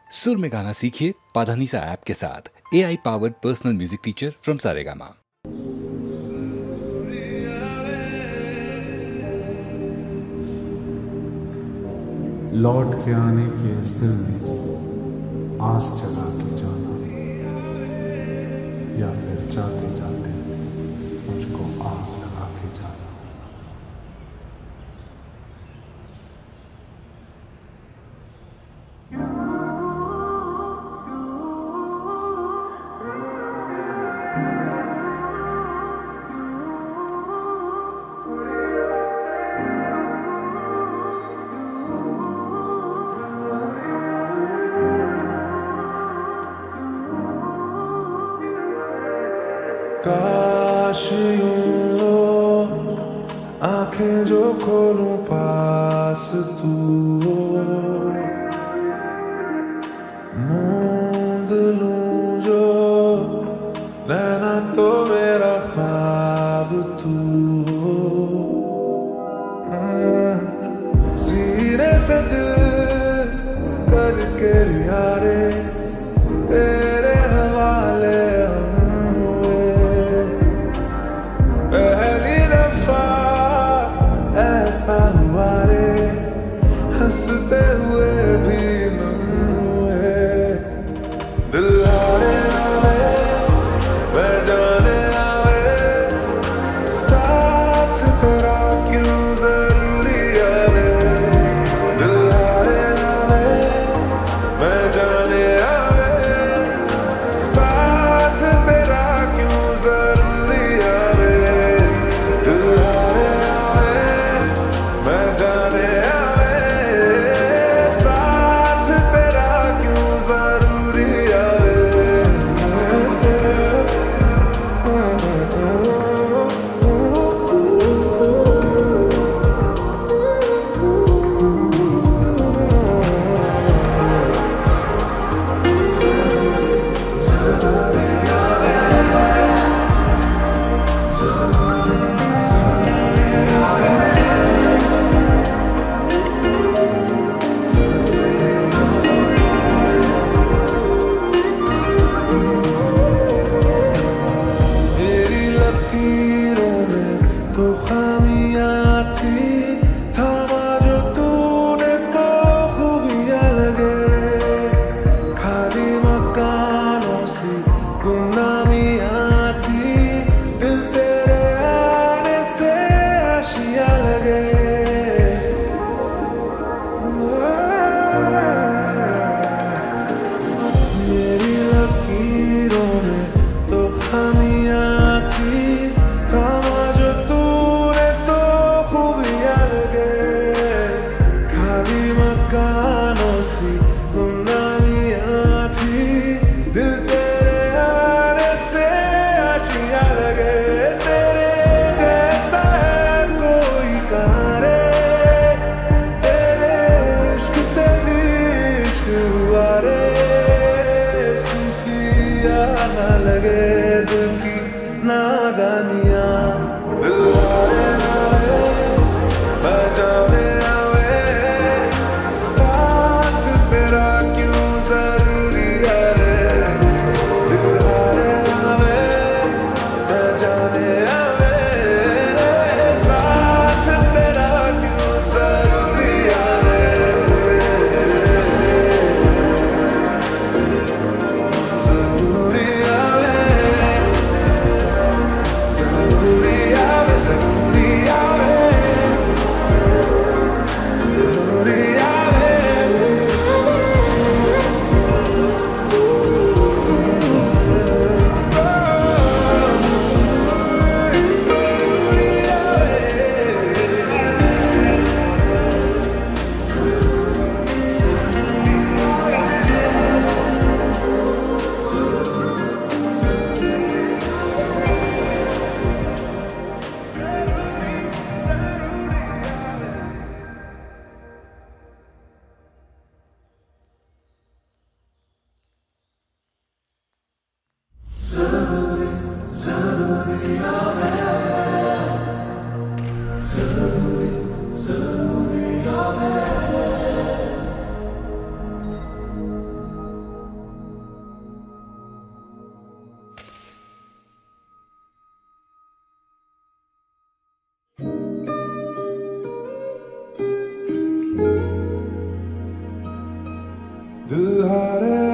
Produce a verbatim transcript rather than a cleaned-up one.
सुर में गाना सीखिए पाधानीसा ऐप के साथ। A I powered personal music teacher from Saregama. लौट के आने के इस दिल में आस जगा के जाना, या फिर जाते जाते मुझको आग लगा के जाना। काश यूं हो आंखें जो खोलूं पास तू हो, मूंद लूं जो रहना तो मेरा ख्वाब तू हो। सीने से दिल करके यारे तेरे हवाले हंसते हुए भी नम हुए। दिल हारे आवे मैं जाने आवे, साथ तेरा क्यों जरूरी आवे। दिल हारे आवे मैं जाने आवे, साथ तेरा क्यों जरूरी आवे। दिल हारे आवे मैं जाने लगे दिल की नादानियां। दिल हारे आवे मैं जाने आवे, साथ तेरा क्यों जरूरी आवे। दिल हारे आवे मैं जाने आवे, साथ तेरा क्यों जरूरी आवे। जरूरी दिल हारे